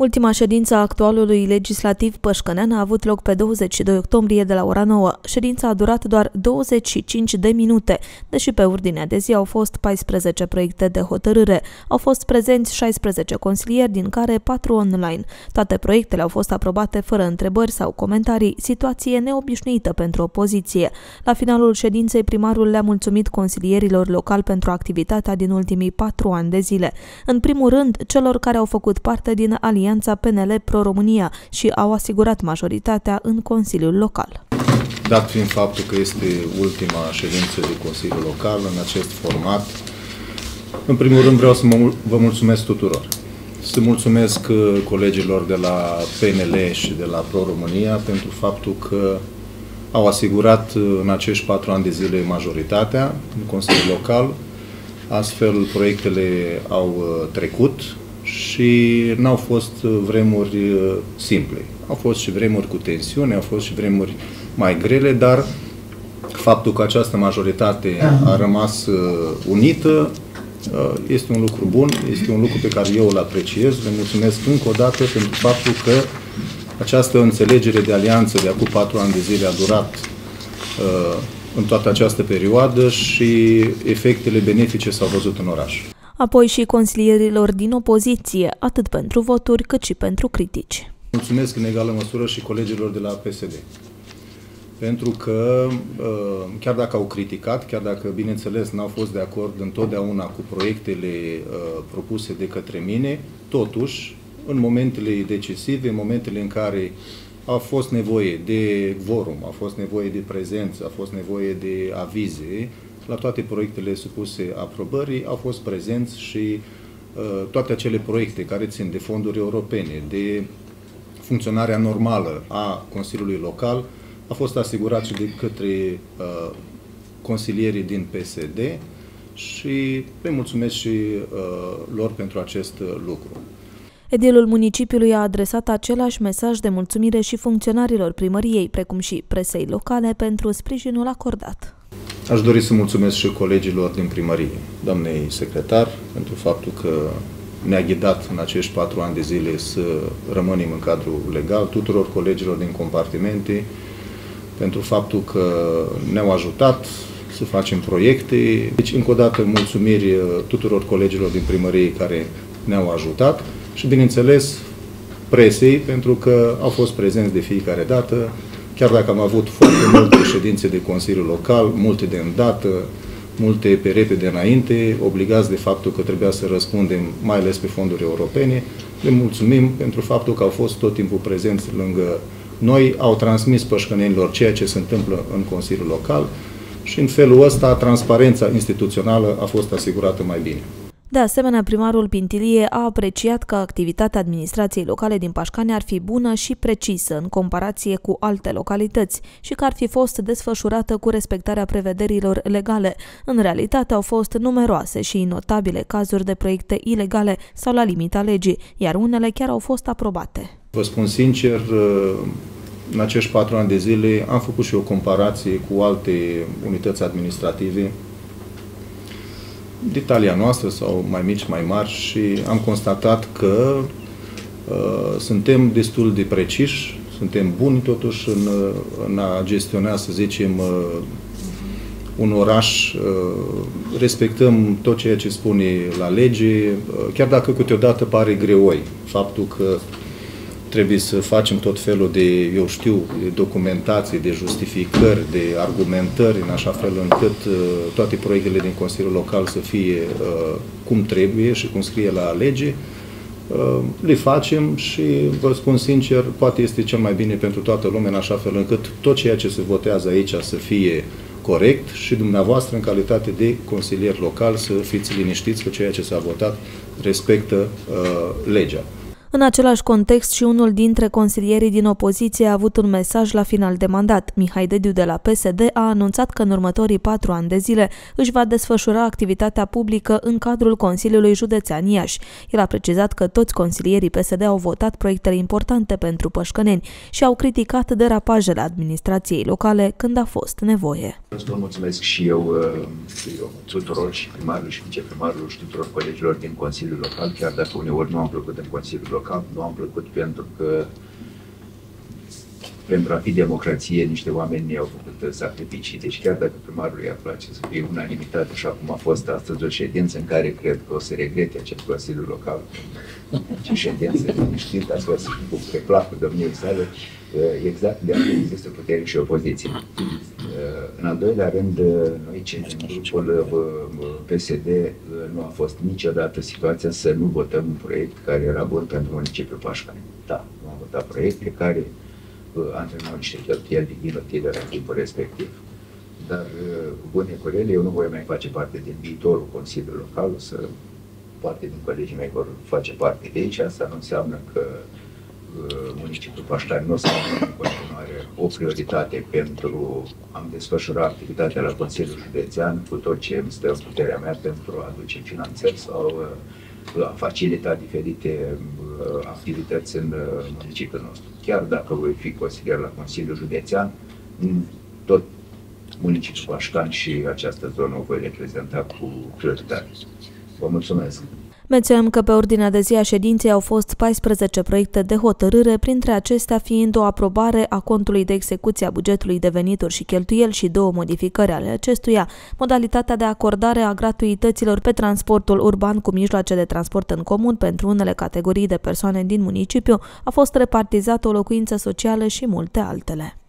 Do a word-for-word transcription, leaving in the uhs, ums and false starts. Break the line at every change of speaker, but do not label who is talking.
Ultima ședință a actualului legislativ pășcănean a avut loc pe douăzeci și doi octombrie de la ora nouă. Ședința a durat doar douăzeci și cinci de minute, deși pe ordinea de zi au fost paisprezece proiecte de hotărâre. Au fost prezenți șaisprezece consilieri, din care patru online. Toate proiectele au fost aprobate fără întrebări sau comentarii, situație neobișnuită pentru opoziție. La finalul ședinței, primarul le-a mulțumit consilierilor locali pentru activitatea din ultimii patru ani de zile. În primul rând, celor care au făcut parte din Alianța P N L Pro-România și au asigurat majoritatea în Consiliul Local.
Dat fiind faptul că este ultima ședință de Consiliul Local în acest format, în primul rând vreau să mă, vă mulțumesc tuturor. Să mulțumesc colegilor de la P N L și de la Pro-România pentru faptul că au asigurat în acești patru ani de zile majoritatea în Consiliul Local. Astfel, proiectele au trecut și n-au fost vremuri simple. Au fost și vremuri cu tensiune, au fost și vremuri mai grele, dar faptul că această majoritate a rămas unită este un lucru bun, este un lucru pe care eu îl apreciez. Le mulțumesc încă o dată pentru faptul că această înțelegere de alianță de acum patru ani de zile a durat în toată această perioadă și efectele benefice s-au văzut în oraș.
Apoi și consilierilor din opoziție, atât pentru voturi cât și pentru critici.
Mulțumesc în egală măsură și colegilor de la P S D. Pentru că, chiar dacă au criticat, chiar dacă, bineînțeles, n-au fost de acord întotdeauna cu proiectele propuse de către mine, totuși, în momentele decisive, în momentele în care a fost nevoie de quorum, a fost nevoie de prezență, a fost nevoie de avize, la toate proiectele supuse aprobării au fost prezenți și uh, toate acele proiecte care țin de fonduri europene, de funcționarea normală a Consiliului Local, a fost asigurat și de către uh, consilierii din P S D și le mulțumesc și uh, lor pentru acest lucru.
Edilul municipiului a adresat același mesaj de mulțumire și funcționarilor primăriei, precum și presei locale, pentru sprijinul acordat.
Aș dori să mulțumesc și colegilor din primărie, doamnei secretar, pentru faptul că ne-a ghidat în acești patru ani de zile să rămânem în cadrul legal, tuturor colegilor din compartimente, pentru faptul că ne-au ajutat să facem proiecte. Deci, încă o dată, mulțumiri tuturor colegilor din primărie care ne-au ajutat și, bineînțeles, presei, pentru că au fost prezenți de fiecare dată. Chiar dacă am avut foarte multe ședințe de Consiliul Local, multe de îndată, multe pe repede înainte, obligați de faptul că trebuia să răspundem, mai ales pe fonduri europene, le mulțumim pentru faptul că au fost tot timpul prezenți lângă noi, au transmis pășcănenilor ceea ce se întâmplă în Consiliul Local și în felul ăsta transparența instituțională a fost asigurată mai bine.
De asemenea, primarul Pintilie a apreciat că activitatea administrației locale din Pașcani ar fi bună și precisă în comparație cu alte localități și că ar fi fost desfășurată cu respectarea prevederilor legale. În realitate au fost numeroase și notabile cazuri de proiecte ilegale sau la limita legii, iar unele chiar au fost aprobate.
Vă spun sincer, în acești patru ani de zile am făcut și o comparație cu alte unități administrative de talia noastră sau mai mici, mai mari și am constatat că uh, suntem destul de preciși, suntem buni totuși în, în a gestiona, să zicem, uh, un oraș, uh, respectăm tot ceea ce spune la lege, uh, chiar dacă câteodată pare greoi faptul că trebuie să facem tot felul de, eu știu, de documentații, de justificări, de argumentări, în așa fel încât uh, toate proiectele din Consiliul Local să fie uh, cum trebuie și cum scrie la lege. Uh, le facem și, vă spun sincer, poate este cel mai bine pentru toată lumea, în așa fel încât tot ceea ce se votează aici să fie corect și dumneavoastră, în calitate de consilier local, să fiți liniștiți că ceea ce s-a votat respectă uh, legea.
În același context, și unul dintre consilierii din opoziție a avut un mesaj la final de mandat. Mihai Dediu de la P S D a anunțat că în următorii patru ani de zile își va desfășura activitatea publică în cadrul Consiliului Județean Iași. El a precizat că toți consilierii P S D au votat proiectele importante pentru pășcăneni și au criticat derapajele administrației locale când a fost nevoie.
Vă mulțumesc și eu, eu tuturor, și primarului și viceprimarului și tuturor colegilor din Consiliul Local, chiar dacă uneori nu am plăcut în Consiliul Local. local nu am plăcut pentru că pentru a fi democrație, niște oameni au făcut sacrificii. Deci chiar dacă primarului ar place să fie unanimitate, așa cum a fost astăzi o ședință în care cred că o să regrete acest Consiliu Local. Ce ședință liniștită, ați fost pe placul domniei sale, exact de asta există putere și opoziție. În al doilea rând, noi cei din grupul P S D nu a fost niciodată situația să nu votăm un proiect care era bun pentru municipiul Pașcani. Da, nu am votat proiecte care antrenau niște cheltuieli din inutile la timpul respectiv. Dar, cu bune cu rele, eu nu voi mai face parte din viitorul Consiliului Local, să parte din colegii mei vor face parte de aici. Asta nu înseamnă că uh, municipiul Pașcani nu o să avem în continuare o prioritate pentru a desfășura activitatea la Consiliul Județean cu tot ce îmi stă în puterea mea pentru a aduce finanțări sau uh, a facilita diferite uh, activități în uh, municipiul nostru. Chiar dacă voi fi consilier la Consiliul Județean, tot municipiul Pașcani și această zonă o voi reprezenta cu prioritate. Vă mulțumesc!
Menționăm că pe ordinea de zi a ședinței au fost paisprezece proiecte de hotărâre, printre acestea fiind o aprobare a contului de execuție a bugetului de venituri și cheltuieli și două modificări ale acestuia, modalitatea de acordare a gratuităților pe transportul urban cu mijloace de transport în comun pentru unele categorii de persoane din municipiu, a fost repartizată o locuință socială și multe altele.